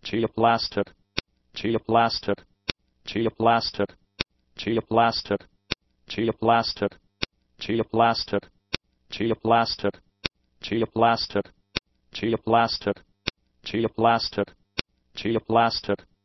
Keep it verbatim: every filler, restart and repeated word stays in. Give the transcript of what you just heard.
cheoplastic, cheoplastic, cheoplastic, cheoplastic, cheoplastic, cheoplastic, cheoplastic, cheoplastic, cheoplastic, cheoplastic, cheoplastic,